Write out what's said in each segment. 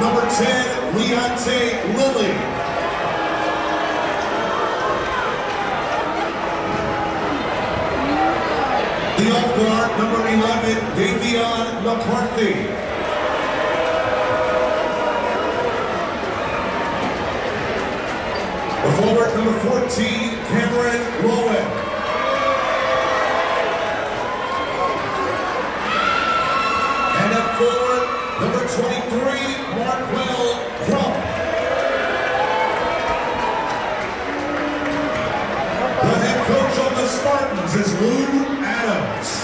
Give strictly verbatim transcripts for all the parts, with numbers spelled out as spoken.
number ten, Leonte Lilly. The off guard, number eleven, Davion McCarthy. The forward, number fourteen, Cameron Lowen. And at forward, number twenty-three, Markwell Crump. The head coach of the Spartans is Lou Adams.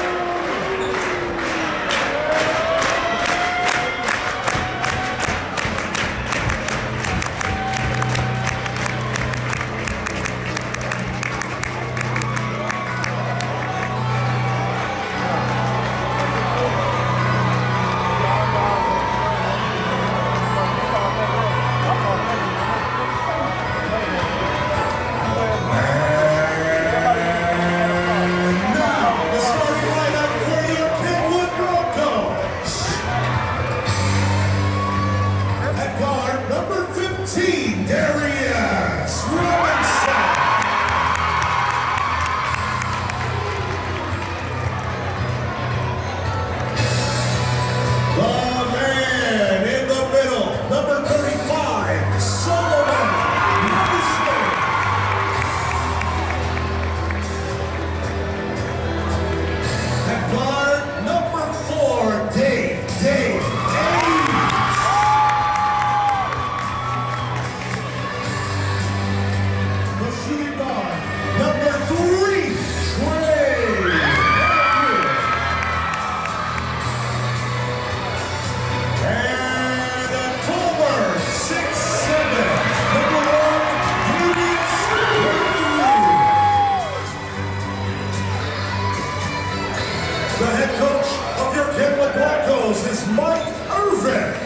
The head coach of your Kentwood Broncos is Mike Irvin.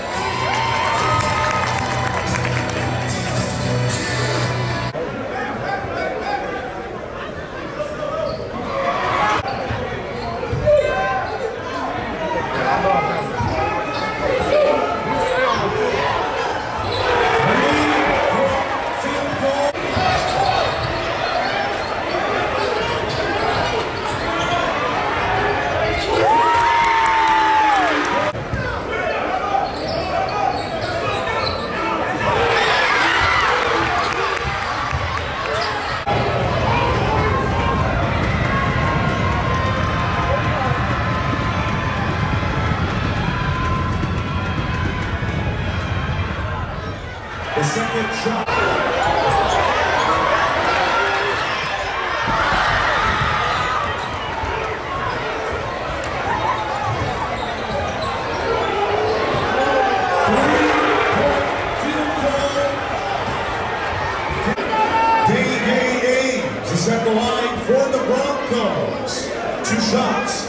The second shot. Three-point field goal. David Ames is at the line for the Broncos. Two shots.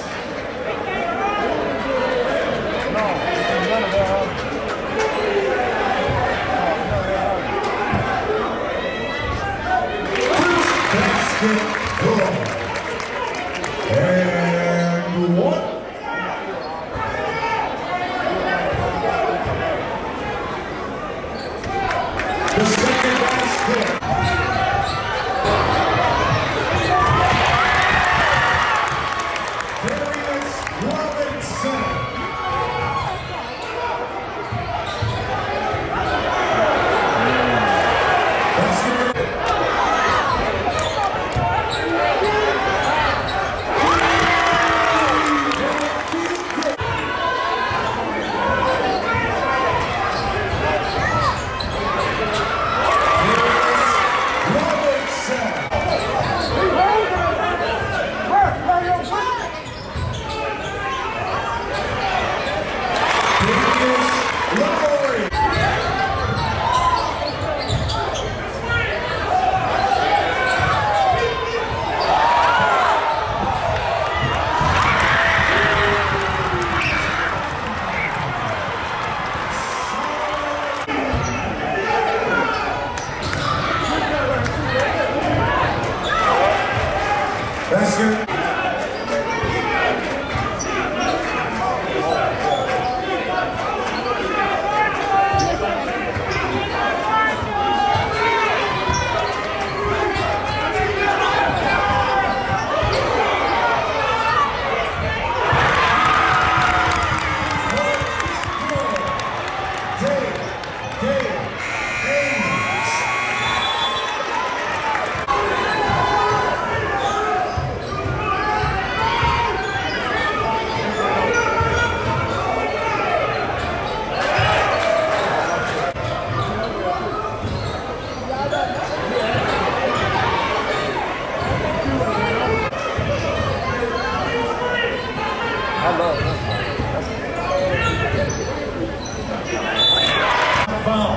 Foul.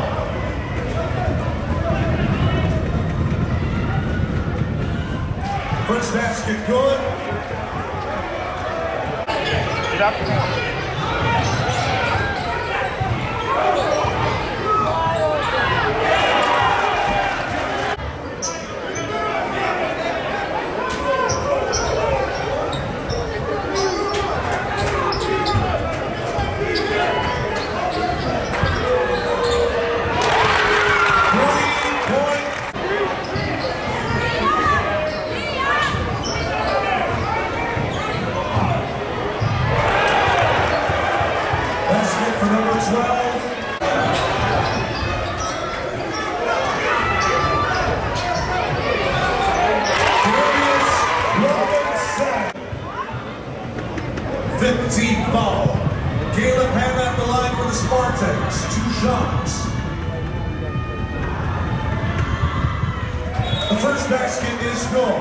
First basket good. Get up. For number twelve. Darius Robinson. fifteen foul. Caleb Hanna at the line for the Spartans. Two shots. The first basket is good.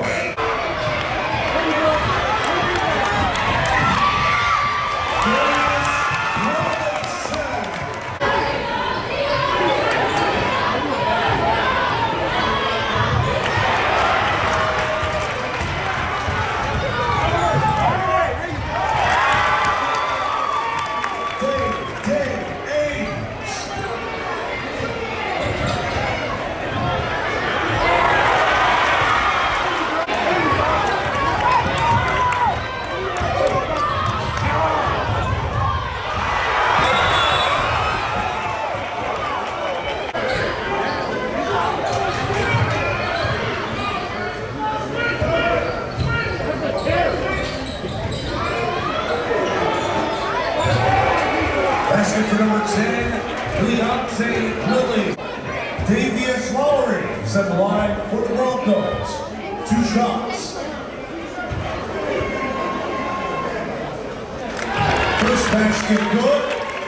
Basket for number ten, Leonte Willie. Davius Lowry is at the line for the Broncos. Two shots. First basket good.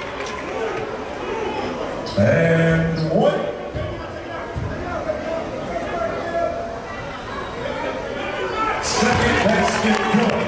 And one. Second basket good.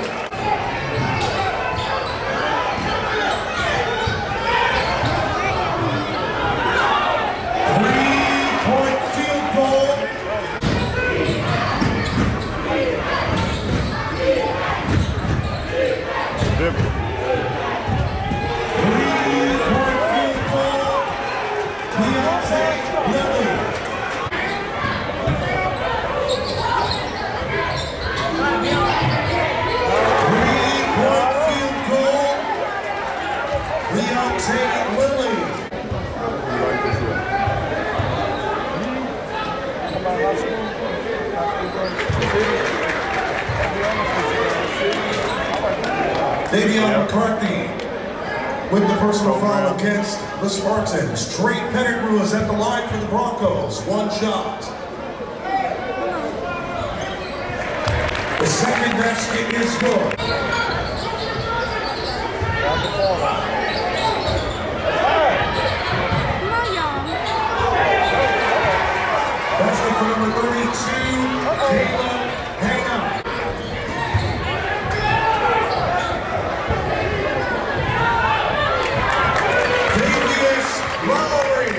Leonte Willie. Davion McCarthy with the personal foul against the Spartans. Trey Pettigrew is at the line for the Broncos. One shot. The second basket is good. Basket for number thirty-two, Caleb Hanna. Davius Lowry.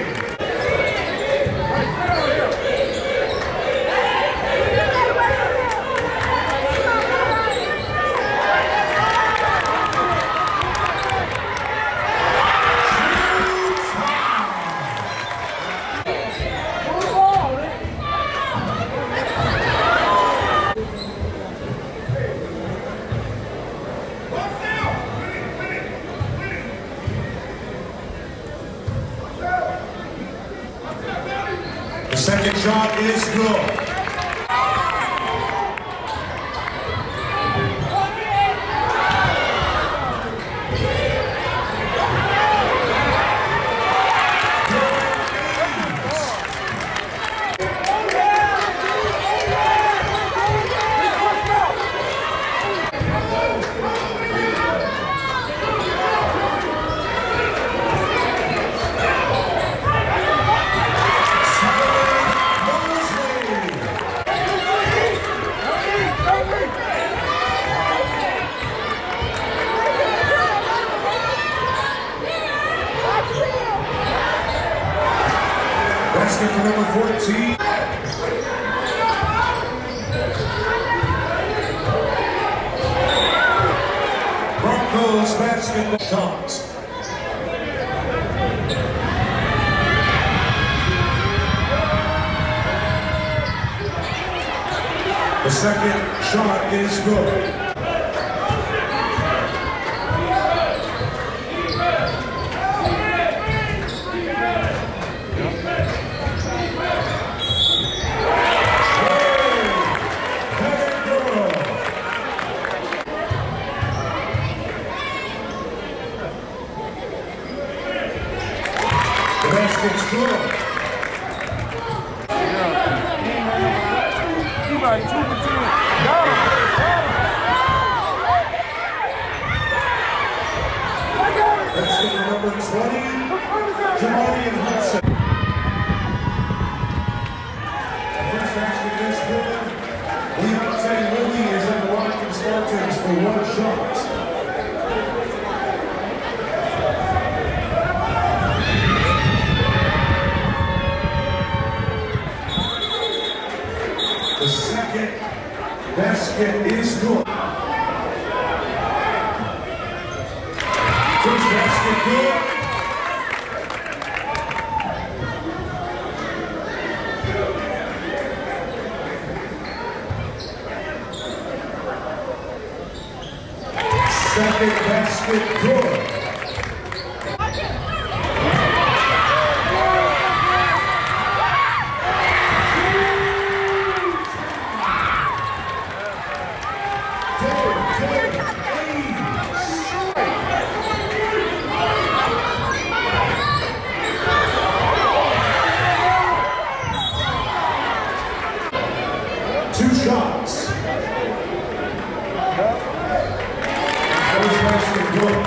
The second shot is good. Mosley. Basket for number fourteen. Broncos basketball shots. The second shot is good. Basket's good. He like two for two. Got him. Basket for number twenty, Jamarian Hudson. First basket is good. Leontay Lilly is at the line for the Spartans for one shot. The second basket is good. First basket good. Second basket good. Two shots. First basket good.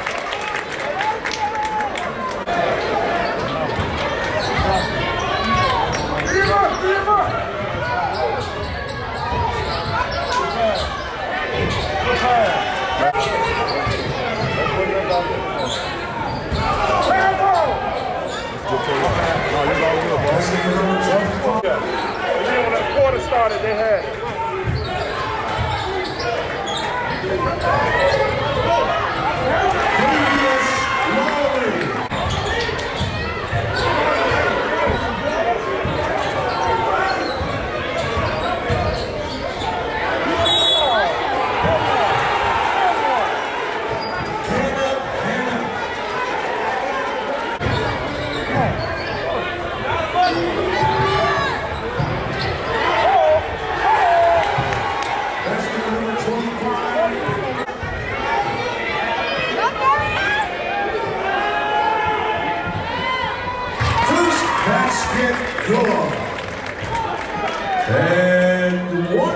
Basket for number twenty-five. When that quarter started, they had it. Basket good. And one.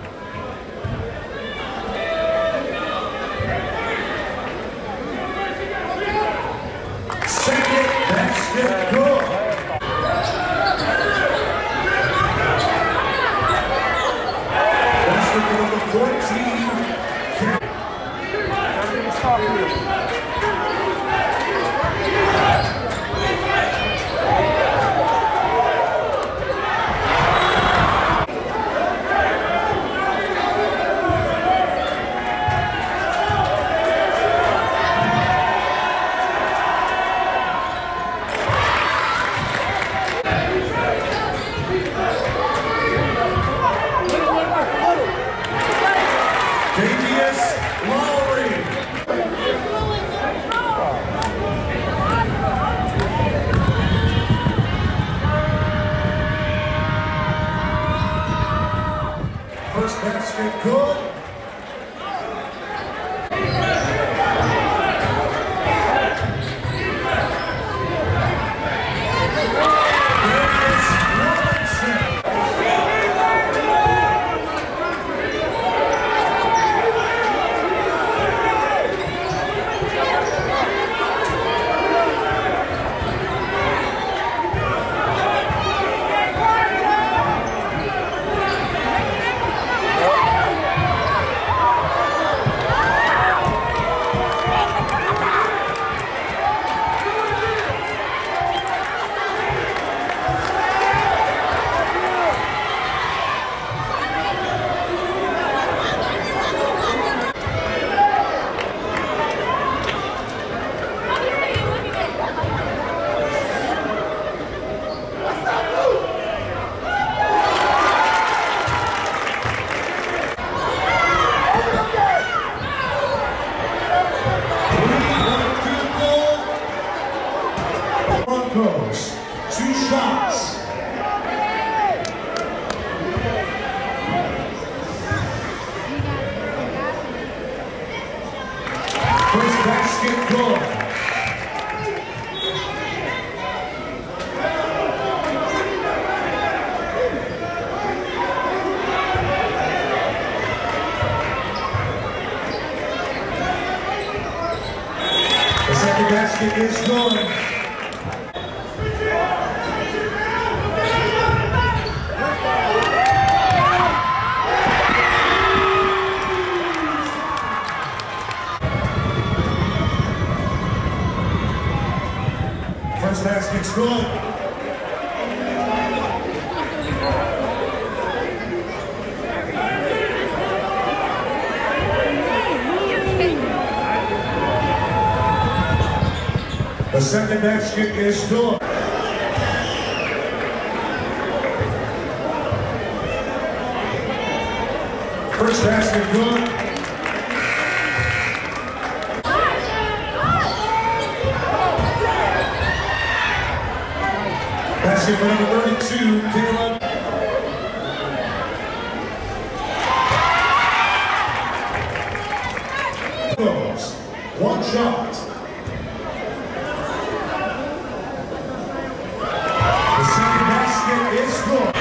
Second basket good. Basket for number fourteen. Lowry. Broncos. Two shots. First basket good. The second basket is good. First basket's good. The second basket is good. First basket good. Basket for number thirty-two, Caleb. Goes. One shot. The second basket is good.